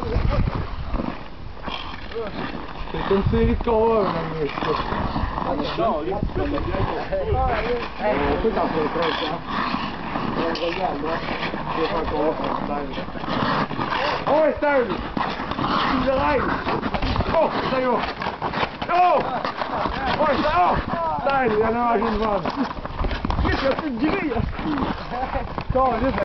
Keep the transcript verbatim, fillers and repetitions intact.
C'est une série de combats, mesdames et messieurs. Non, il y a plus de Eh, tout en fait proche, hein. Regarde, là. Je vais faire un combat pour Style. Oh, ouais, Style! Tu le rêves! Oh, ça y va! Oh! Ouais, ça oh! Style, il y en a mangé une vente. Il y a plus de grille, là!